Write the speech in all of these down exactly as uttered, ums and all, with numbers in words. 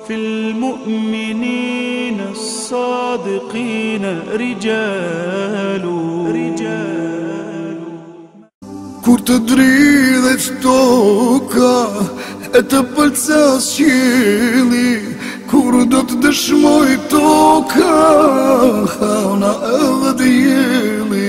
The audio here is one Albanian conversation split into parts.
في المؤمنين الصادقين رجال رجال Kur të dridhet toka e të pëlqas qielli, kur do të dëshmoj toka hana edhe dielli.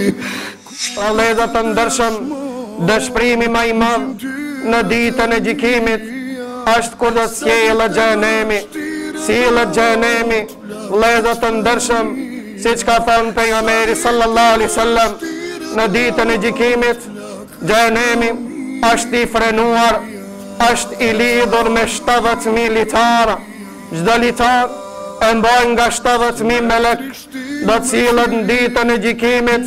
Vëllezër të ndershëm, dëshpërimi më i madh në ditën e gjykimit është kur do të sjellë xhenemi, sjellë xhenemi. Vëllezër të ndershëm, siç ka thënë pejgamberi sallallahu alaihi wasallam, në ditën e gjykimit xhenemi është i frenuar, është i lidhur me shtatëdhjetë mijë litar. Çdo litar e mbajnë nga shtatëdhjetë mijë melek. Do të sillet në ditën e gjykimit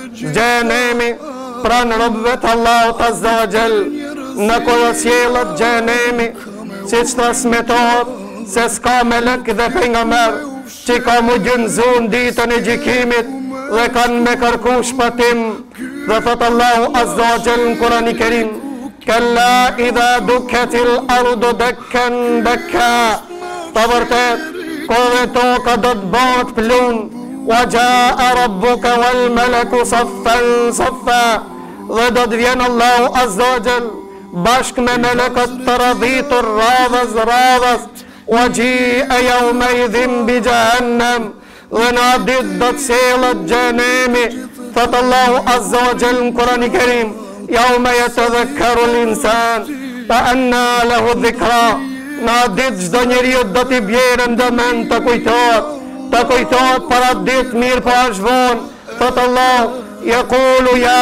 xhenemi pranë robëve të Allahut azza wa jall. Në kur do sillet xhenemi, siç transmetohet se s'ka melek dhe pejgamber që ka mu gjënzu në ditën e gjykimit dhe kanë me kërku shpëtim. Dhe thot Allahu azza wa jall në Kur'anin e Kerim: Kalla idha dukkatil ardu dakkan dakka. Të vërtet, kur toka do të bëhet plun, wa jaa rabbuka wal malaku saffan saffa. Dhe do të vjen Allahu azza wa jall bashkë me melekët të radhitur radhës radhës. Wa ji'a yawmaidhin bi jahannam. Dhe në atë ditë do të sjellët xhenemi. Thot Allahu azza wa jall në Kur'anin e Kerim: Yawma yatadhakkaru al-insan fa anna lahu dhikra. Në atë ditë çdo njeriu do t'i bjerë ndëmend të kujtohet, të kujtohet për atë ditë mirë po është vonë. Thot Allahu: Yaqulu ya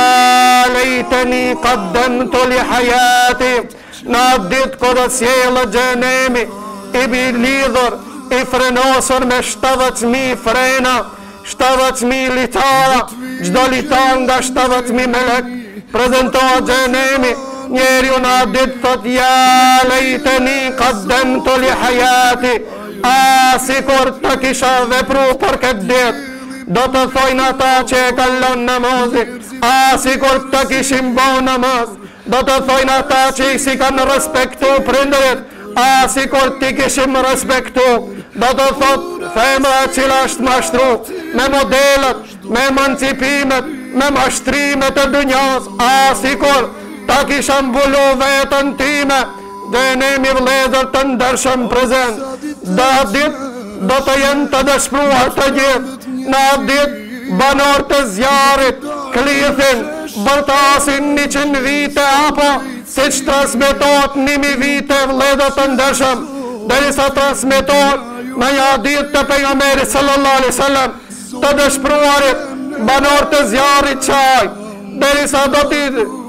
lejteni qaddamtu li hayati. Në atë ditë kur do sjellët xhenemi, i lidhur, i frenosur me shtatëdhjetë mijë frena, shtatëdhjetë mijë litara, çdo litar nga shtatëdhjetë mijë melek, prezantohet xhenemi. Njeriu në atë ditë thot: Ja lejteni qaddamtu li hayati. A sikur të kisha vepru për këtë ditë, do të thojnë ata që e kallon namazin. A sikur të kishim bo namaz, do të thojnë ata që i si kanë respektu prindërit. A sikur ti kishim respektu, do të thot femra e cila është mashtru me modelet, me emancipimet, me mashtrimet e dunjas. A sikur ta kisha mbulu vetën time. Xhenemi vëllezër të ndershëm prezent, dhe atë ditë do të jenë të dëshpëruar të gjithë. Në atë ditë banor të zjarit klithin, bërtasin njëqind vite apo siç transmetohet një mijë vite vëllezër të ndershëm, derisa transmetohet në një hadith të pejgamberit sallallahu alaihi wasallam të dëshpëruarit banor të zjarit qaj, derisa do t'i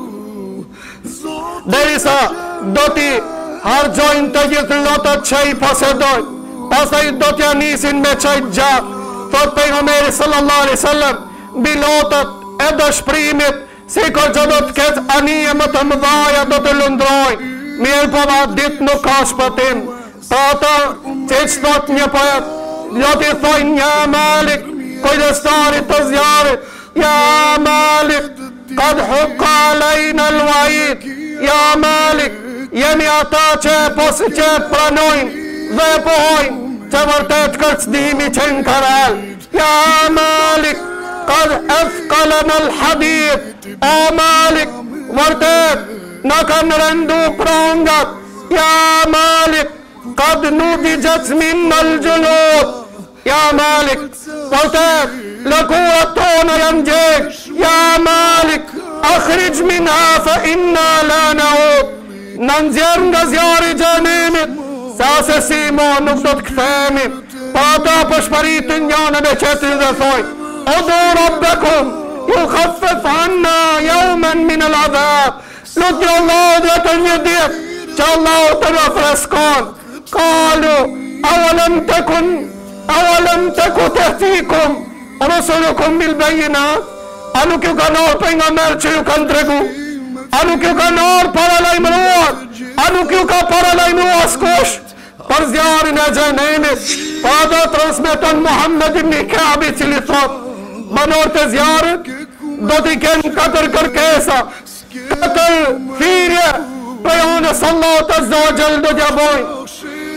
derisa do t'i harxojnë të gjithë lotët që i posedojnë, pastaj do t'ja nisin me qaj gjatë. Thot pejgamberi sallallahu alaihi wasallam, mbi lotët e dëshpërimit, sikur që do të ketë anije më të mëdhaja do të lundrojnë, mirë po atë ditë nuk ka shpëtim. Pa ata që që thot një poet, do t'i thojnë: Ja Malik, kujdestarit të zjarit, ja Malik, kad hukka alejna l-wajit, ja Malik, jemi ata që e posë që e pranojnë dhe e pohojnë që vërtet kërcdimi që në karal. Ja Malik, kad efkalen al-hadith, o Malik, vërtet në kanë rëndu prangat. Ja Malik, kad nudi gjëcmin në lëgjëllot. Ja Malik, vërtet lëkurat tonë janë gjekë. Ja Malik, akhrij minha fa inna la naud. Në nëzjerë nga zjarë i xhenemit, sa se si mo nuk do të këthemi. Pa ata përshparitin njënën e qetëri dhe thoj: Odu rabbekum, ju khaffef anna jaumen min el adhab. Lutje Allah dhe të një ditë që Allah të në freskon. Kalu, avalem të kun, avalem të ku të htikum, rusulukum bil bejinat. A nuk ju kanë orë për nga merë që ju kanë tregu? A nuk ju kanë orë para lajmëruar? A nuk ju ka para lajmëruar s'kush? Për zjarin e xhenemit, pa da transmeton Muhammed ibn Kabi, cili thot: banor të zjarit do t'i kenë katër kërkesa, katër thirrje për onës Allah azza wa jall do t'ja bojnë.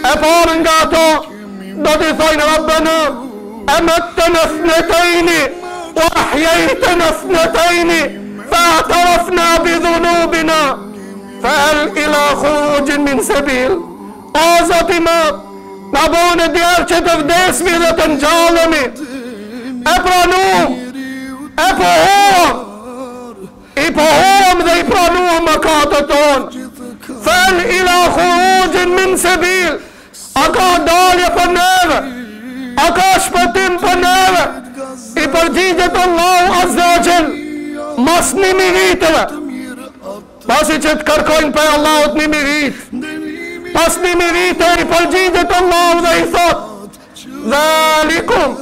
E parë nga ato do t'i thojnë Rabbena amatna ithnatayni wa ahyaytana ithnatayni fa'tarafna bi dhunubina fahal ila khurujin min sabil. O Zoti i Madh, na bone djerë që të vdesmi dhe të ngjallemi. E pranuam, e pohuam, i pohuam dhe i pranuam mëkatet tonë. Fal ila khurujin min sabil. A ka dalje për neve, a ka shpëtim për neve. I përgjigjet Allahu Azza wa Jall mas një miritëve, pasi që të kërkojnë për Allahut një mirit. Pas një miritëve i përgjigjet Allahu dhe i thot dhalikum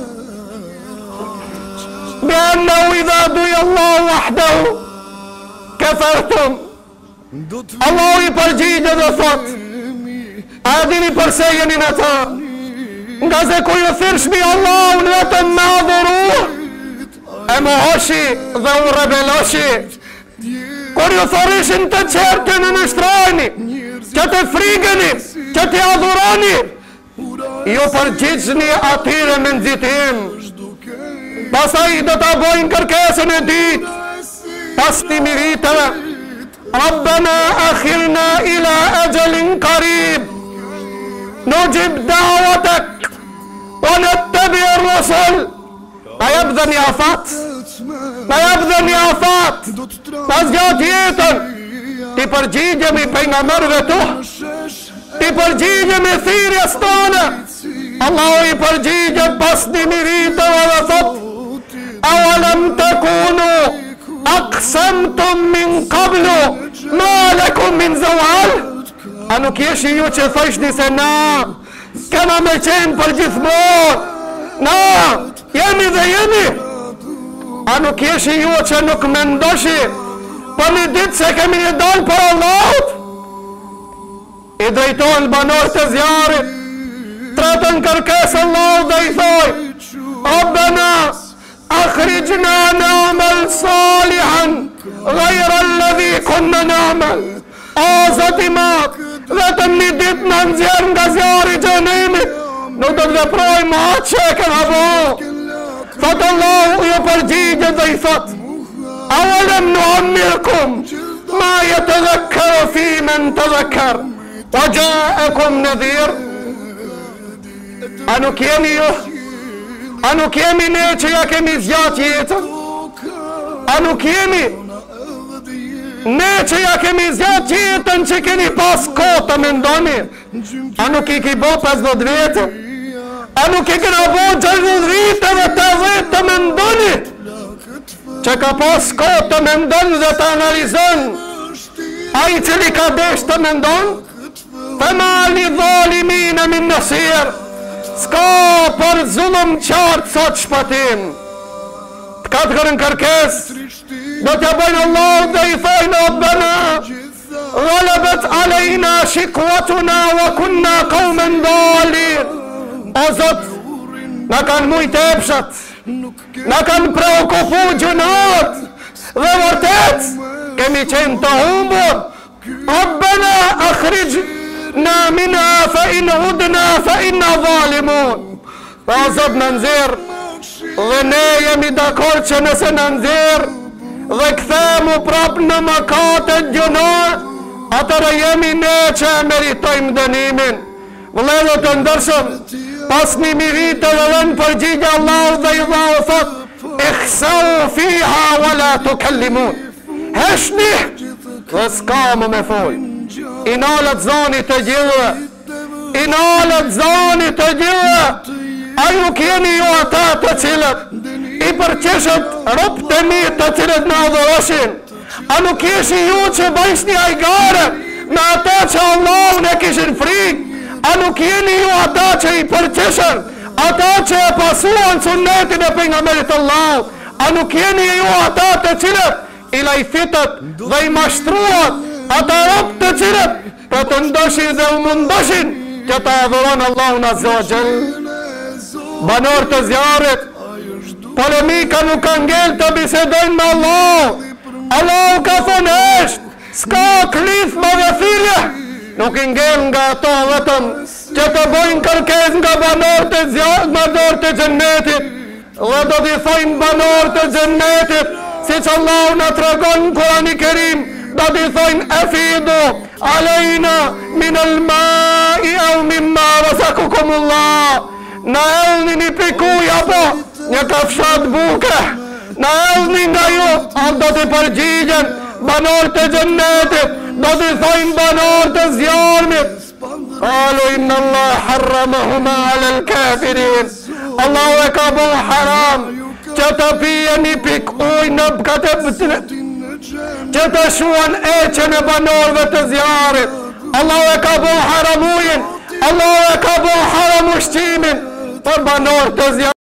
bi annahu idha duja Allahu wahdahu kafartum. Allahu i përgjigjet dhe thot a dini përse jeni në ta, nga se ku ju thirshmi Allahun vetëm me adhuru, e më hoshi dhe u rebeloshi. Kur ju thorishin të qertë në nështrajni, që të frigëni, që të adhurani, ju përgjithni atyre me nëzitim. Pasaj do të bojnë kërkesën e dit, pas të miritëve, Rabbena akhirna ila ajalin qarib, nujib da'watak wa nattabi ar-rusul. Na jep dhe një afat, na jep dhe një afat, pas gjatë jetën, ti përgjigjemi për nga mërëve tu, ti përgjigjemi thirjes tonë. Allahu i përgjigjet pas një miritëve dhe thot awalam takunu aqsamtum min qablu ma lakum min zawal. A nuk jeshi ju që thëshni se na kena me qenë për gjithmonë, na jemi dhe jemi. A nuk jeshi ju që nuk mendoshi për një ditë se kemi një dalë për Allahut. I drejtojnë banor të zjarit, tretën kërkesë Allahut dhe i thoj Rabbena akhrijna na'mal salihan ghayra alladhi kunna na'mal. O Zoti i Madh, vetëm një ditë në nxjerr nga zjarri i xhenemit, nuk do të veprojmë atë që e kena bo. Thot Allahu ju përgjigjet dhe i thot awalam nu'ammirkum ma yatadhakkaru fi man tadhakkar wa ja'akum nadhir. A nuk jemi ju, a nuk jemi ne që ja kemi zgjat jetën, a nuk jemi ne që ja kemi zgjat jetën që keni pas kohë të mendoni. A nuk i ki bo pesëdhjetë vjetë, a nuk i kena bo gjashtëdhjetë vite dhe të dhjetë të mendoni, që ka pas kohë të mendoni dhe të analizon. A i cili ka desh të mendon, fema li dhalimina min nasir, s'ka për zullum qartë sot shpatim. Të katërën kërkes do t'ja bëjnë Allah dhe i thojnë Rabbena ghalabet alejna shikwatuna wa kunna qauman dalin. O Zot, na kanë mujt epshat, na kanë preokupu gjunat, dhe vërtet kemi qenë të humbur. Rabbena akhrijna minha fa in udna fa inna zalimun. O Zot, në nxjerr, dhe ne jemi dakord që nëse në nxjerr dhe këthemu prap në mëkatet gjunor, atëra jemi ne që meritojmë dënimin. Vëllezër të ndershëm, pas një miritë dhe dhe në përgjigje Allahu dhe i dha u thot ikhsau fiha wala tukallimun. Heshni dhe s'ka më me fol. I nalët zoni të gjithëve, i nalët zoni të gjithëve. A ju keni ju ata të cilët i përqeshet rob të mi të cilët në adhoroshin? A nuk jeshi ju që bëjsh një ajgare me ata që Allah në kishin frik? A nuk jeni ju ata që i përqeshen, ata që e pasuan sunnetin e pejgamberit Allah? A nuk jeni ju ata të cilët i lajfitët dhe i mashtruat, ata rob të cilët të të ndoshin dhe u mundoshin që të adhuron Allahun Azza wa Jall? Banor të zjarit, polemika nuk ka ngell të bisedojnë me Allah. Allah ka thonë esht, s'ka klith më dhe thirje, nuk i ngell nga ato vetëm që të bojnë kërkes nga banorët e zjarë, banorët e gjennetit, dhe do t'i thojnë banorët e gjennetit, si që Allah në tregon në Kurani Kerim, do t'i thojnë e fidu, alejna, min el mai, au min ma, rasakukumullah, në elni një pikuj, apo një kafshat buke, në elni nga ju, atë do t'i përgjigjen, banorët e gjennetit, do t'i thojnë banorët e zjarmit, qalu inna Allah harramahuma ala l-kafirin, Allahu e ka bo haram, që të pije një pik uj në bëkate pëtënë, që të shuan eqen e banorëve të zjarit, Allahu e ka bo haram ujin, Allahu e ka bo haram ushqimin, për banorë të zjarit.